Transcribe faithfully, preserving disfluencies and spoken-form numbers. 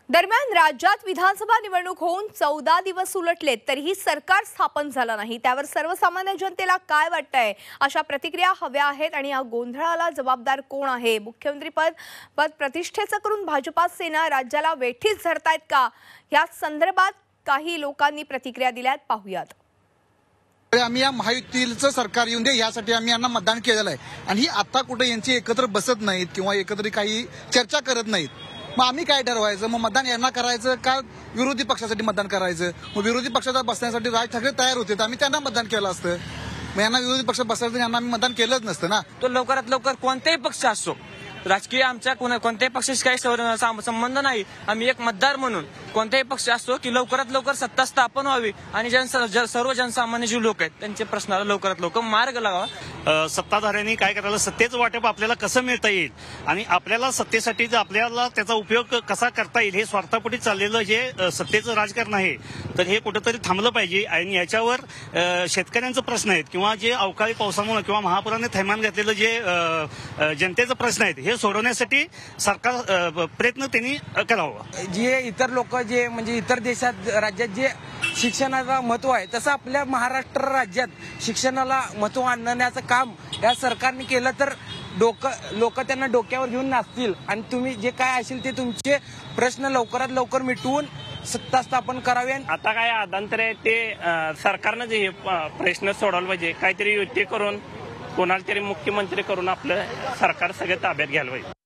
दरम्यान राज्यात विधानसभा निवडणूक होऊन चौदा दिवस उलटलेत तरीही सरकार स्थापन झालं नाही। त्यावर सर्वसामान्य जनतेला काय वाटतंय अशा प्रतिक्रिया हव्या आहेत आणि या गोंधळाला जबाबदार कोण आहे? मुख्यमंत्री पद पद प्रतिष्ठेचं करून भाजपा सेना राज्याला वेठीस धरतायत का? या संदर्भात काही लोकांनी प्रतिक्रिया दिल्यात, पाहूयात। आम्ही या महायुतीचं सरकार येऊन दे यासाठी आम्ही यांना मतदान केलेलं आहे आणि ही आता कुठे यांची एकत्र बसत नाहीत किंवा एकत्र काही चर्चा करत नाहीत। मग आम्ही काय ठरवायचं? मग मतदान यांना करायचं का विरोधी पक्षासाठी मतदान करायचं? मग विरोधी पक्षाचा बसण्यासाठी राज ठाकरे तयार होते तर आम्ही त्यांना मतदान केलं असतं। मग यांना विरोधी पक्षात बसायचं यांना आम्ही मतदान केलंच नसतं ना। तो लवकरात लवकर कोणताही पक्ष असो, राजकीय आमच्या कोणत्याही पक्षाशी काही संबंध नाही। आम्ही एक मतदार म्हणून कोणताही पक्ष असतो की लवकरात लवकर सत्ता स्थापन व्हावी आणि जन सर्व जनसामान्य जे लोक आहेत त्यांच्या प्रश्नाला लवकरात लवकर मार्ग लागावा। सत्ताधाऱ्यांनी काय करायला, सत्तेचं वाटप आपल्याला कसं मिळता येईल आणि आपल्याला सत्तेसाठी आपल्याला त्याचा उपयोग कसा करता येईल हे स्वार्थापोटी चाललेलं जे सत्तेचं राजकारण आहे तर हे कुठेतरी थांबलं पाहिजे। आणि याच्यावर शेतकऱ्यांचा प्रश्न आहेत किंवा जे अवकाळी पावसामुळे किंवा महापुराने थैमान घातलेलं जे जनतेचा प्रश्न आहेत हे सोडवण्यासाठी सरकार प्रयत्न त्यांनी करावा। जे इतर लोक जे म्हणजे इतर देशात राज्यात जे शिक्षणाला महत्व आहे तसं आपल्या महाराष्ट्र राज्यात शिक्षणाला महत्व आणण्याचं काम या सरकारने केलं तर डोकं लोक त्यांना डोक्यावर घेऊन नाचतील आणि तुम्ही जे काय असेल ते तुमचे प्रश्न लवकरात लवकर मिटवून सत्ता स्थापन करावी। आता काय अदांतर आहे ते सरकारनं जे हे प्रश्न सोडवला पाहिजे, काहीतरी युती करून कोणाला तरी मुख्यमंत्री करून आपलं सरकार सगळं ताब्यात घ्यायला पाहिजे।